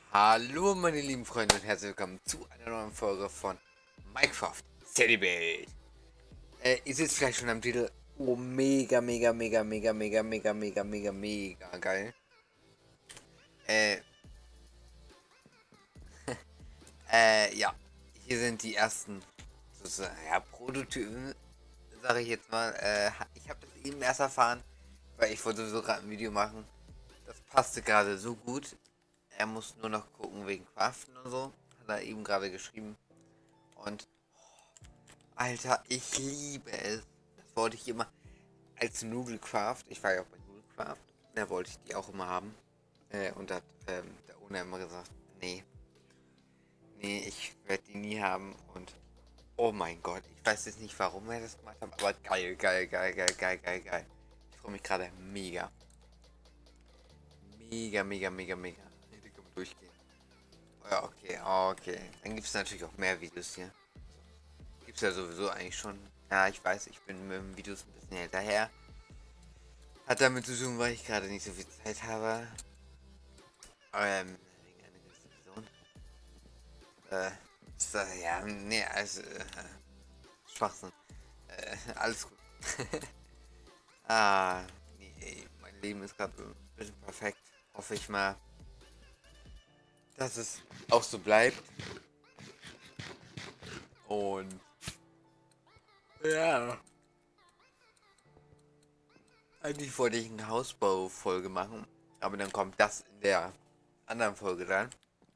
Hallo meine lieben Freunde und herzlich willkommen zu einer neuen Folge von Minecraft City Build. Ihr seht vielleicht schon am Titel. Oh, mega, mega, mega, mega, mega, mega, mega, mega, mega geil. Äh, ja. Hier sind die ersten, sozusagen, ja, Prototypen, sage ich jetzt mal. Ich habe das eben erst erfahren, weil ich wollte sowieso gerade ein Video machen. Das passte gerade so gut. Er muss nur noch gucken wegen Craften und so. Hat er eben gerade geschrieben. Und Alter, ich liebe es. Das wollte ich immer als Noodlecraft. Ich war ja auch bei Noodlecraft. Da wollte ich die auch immer haben. Und da hat der Owner immer gesagt, nee, nee, ich werde die nie haben. Und oh mein Gott, ich weiß jetzt nicht, warum er das gemacht hat, aber geil, geil, geil, geil, geil, geil, geil. Ich freue mich gerade mega. Mega, mega, mega, mega. Nee, die können wir durchgehen. Ja, okay, okay. Dann gibt es natürlich auch mehr Videos hier. Gibt's ja sowieso eigentlich schon. Ja, ich weiß, ich bin mit den Videos ein bisschen hinterher. Hat damit zu tun, weil ich gerade nicht so viel Zeit habe. Wegen einer gewissen Person. Ja, nee, also, Schwachsinn. Alles gut. Nee, ey, mein Leben ist gerade ein bisschen perfekt. Hoffe ich mal, dass es auch so bleibt. Und ja, eigentlich wollte ich eine Hausbau-Folge machen, aber dann kommt das in der anderen Folge dann.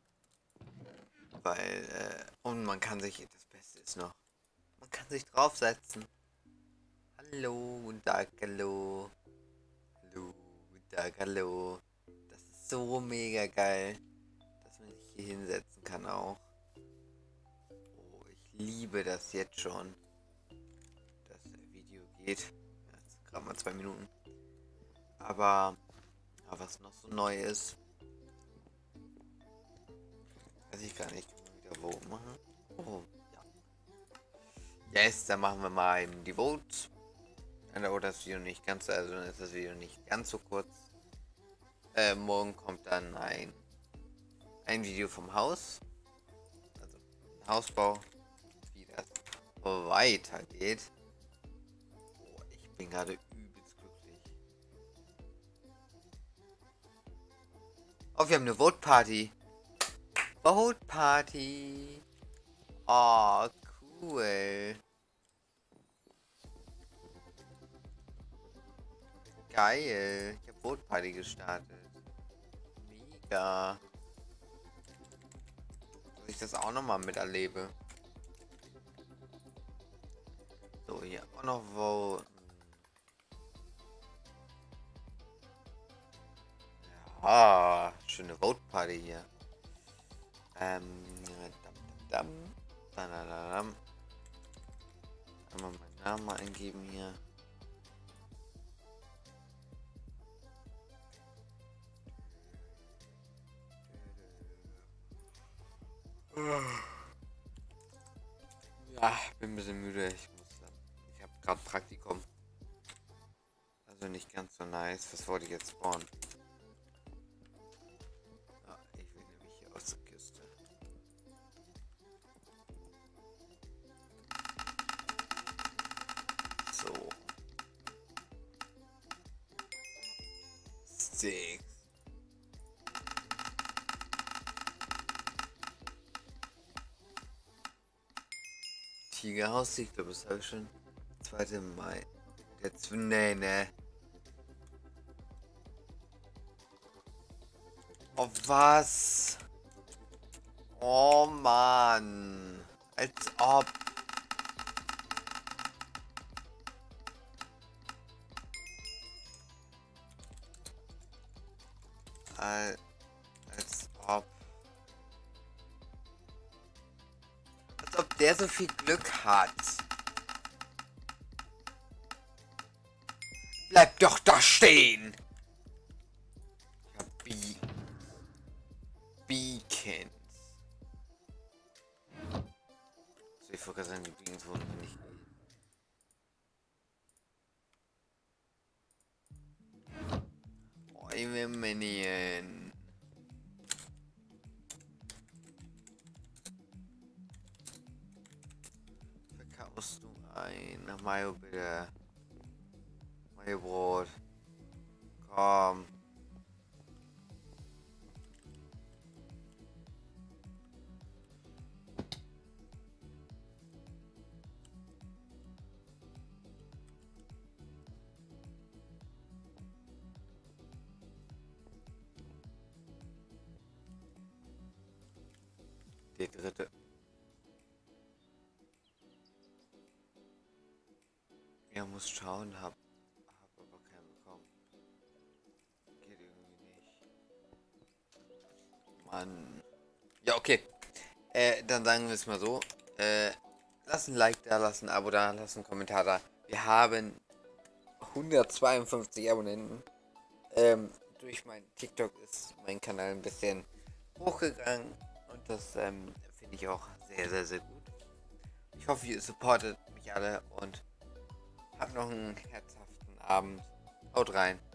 Weil, und man kann sich, das Beste ist noch, man kann sich draufsetzen. Hallo, guten Tag, hallo. Hallo, guten Tag, hallo. Das ist so mega geil, dass man sich hier hinsetzen kann auch. Oh, ich liebe das jetzt schon, dass der Video geht. Ja, jetzt gerade mal 2 Minuten. Aber, ja, was noch so neu ist, weiß ich gar nicht. Kann man wieder Vote machen? Oh, ja. Yes, dann machen wir mal eben die Votes. Oder das Video nicht ganz, also dann ist das Video nicht ganz so kurz. Morgen kommt dann ein Video vom Haus, also Hausbau, wie das weitergeht. Oh, ich bin gerade übelst glücklich. Oh, wir haben eine Vote Party. Vote Party. Oh, cool. Geil. Ich habe Vote Party gestartet. Mega. Dass ich das auch nochmal miterlebe. So, hier auch noch Vote. Ah, schöne Vote Party hier. Dam, dam, dam. Einmal meinen Namen mal eingeben hier. Ja, bin ein bisschen müde. Ich habe gerade Praktikum. Also nicht ganz so nice. Was wollte ich jetzt spawnen? Ah, ich will nämlich hier aus der Kiste. So. Sticks. Tigerhaus, ich glaube, das habe ich schon. 2. Mai. Jetzt, nee, ne. Oh, was? Oh, Mann. Als ob. Als ob. Als ob der so viel Glück hat. Bleib doch da stehen! Ich hab Beacons. Also ich wollte gerade sagen, die Beacons wurden mir nicht gegeben. Oh, Minion. musst du ein Mayo bitte. Mayo Brot. Komm. Die dritte. Ja, muss schauen, hab aber keinen bekommen. Geht irgendwie nicht. Mann. Ja, okay. Dann sagen wir es mal so. Lass ein Like da, lass ein Abo da, lass einen Kommentar da. Wir haben 152 Abonnenten. Durch mein TikTok ist mein Kanal ein bisschen hochgegangen und das finde ich auch sehr, sehr, sehr gut. Ich hoffe, ihr supportet mich alle und habt noch einen herzhaften Abend. Haut rein.